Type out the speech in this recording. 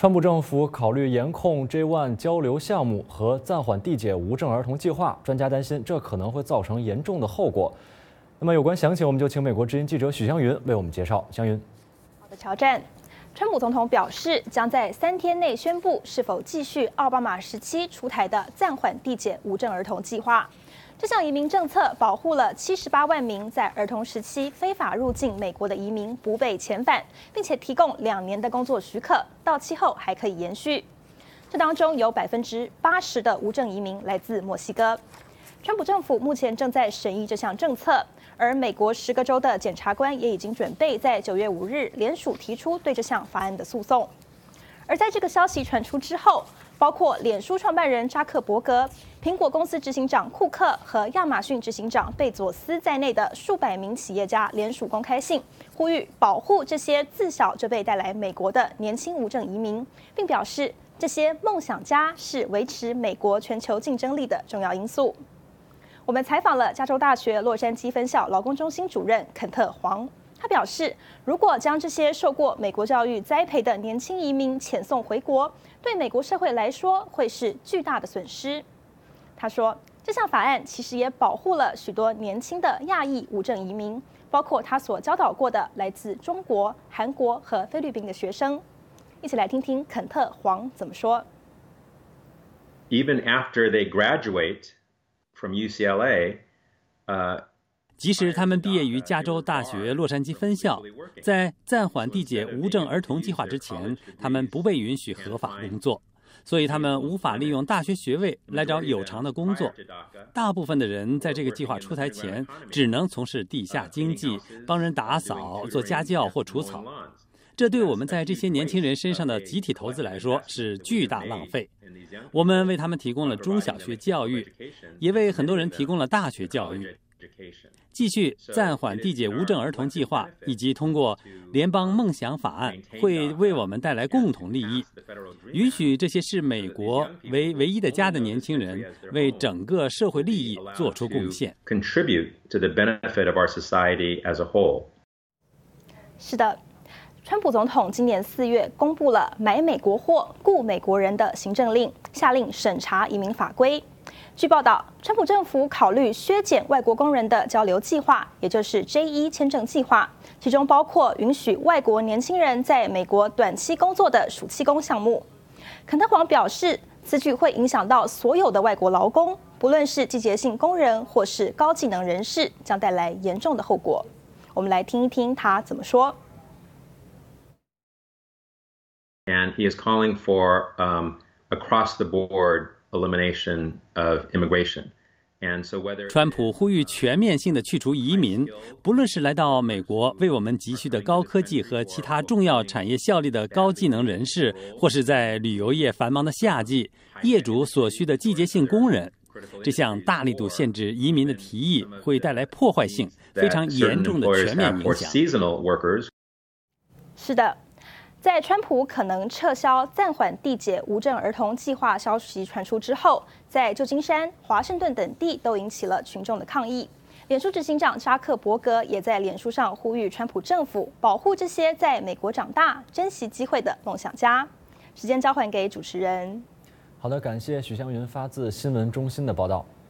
川普政府考虑严控 J1 交流项目和暂缓递解无证儿童计划，专家担心这可能会造成严重的后果。那么有关详情，我们就请美国之音记者许湘云为我们介绍。湘云， 好的，乔战。川普总统表示，将在3天内宣布是否继续奥巴马时期出台的暂缓递解无证儿童计划。这项移民政策保护了78万名在儿童时期非法入境美国的移民不被遣返，并且提供2年的工作许可，到期后还可以延续。这当中有80%的无证移民来自墨西哥。川普政府目前正在审议这项政策，而美国10个州的检察官也已经准备在9月5日联署提出对这项法案的诉讼。而在这个消息传出之后，包括脸书创办人扎克伯格、苹果公司执行长库克和亚马逊执行长贝佐斯在内的数百名企业家联署公开信，呼吁保护这些自小就被带来美国的年轻无证移民，并表示这些梦想家是维持美国全球竞争力的重要因素。我们采访了加州大学洛杉矶分校劳工中心主任肯特·黄，他表示，如果将这些受过美国教育栽培的年轻移民遣送回国，对美国社会来说会是巨大的损失。他说，这项法案其实也保护了许多年轻的亚裔无证移民，包括他所教导过的来自中国、韩国和菲律宾的学生。一起来听听肯特·黄怎么说。 Even after they graduate from UCLA, 即使他们毕业于加州大学洛杉矶分校，在暂缓递解无证儿童计划之前，他们不被允许合法工作，所以他们无法利用大学学位来找有偿的工作。大部分的人在这个计划出台前，只能从事地下经济，帮人打扫、做家教或除草。这对我们在这些年轻人身上的集体投资来说是巨大浪费。我们为他们提供了中小学教育，也为很多人提供了大学教育。继续暂缓递解无证儿童计划，以及通过联邦梦想法案，会为我们带来共同利益，允许这些视美国为唯一的家的年轻人为整个社会利益做出贡献。 是的，川普总统今年4月公布了买美国货、雇美国人的行政令，下令审查移民法规。据报道，川普政府考虑削减外国工人的交流计划，也就是 J1 签证计划，其中包括允许外国年轻人在美国短期工作的暑期工项目。肯特·黄表示，此举会影响到所有的外国劳工，不论是季节性工人或是高技能人士，将带来严重的后果。我们来听一听他怎么说。 And he is calling for across the board elimination of immigration. 川普呼吁全面性的去除移民，不论是来到美国为我们急需的高科技和其他重要产业效力的高技能人士，或是在旅游业繁忙的夏季业主所需的季节性工人。这项大力度限制移民的提议会带来破坏性非常严重的全面影响。 是的。在川普可能撤销暂缓递解无证儿童计划消息传出之后，在旧金山、华盛顿等地都引起了群众的抗议。脸书执行长扎克伯格也在脸书上呼吁川普政府保护这些在美国长大、珍惜机会的梦想家。时间交还给主持人。 好的，感谢许湘云发自新闻中心的报道。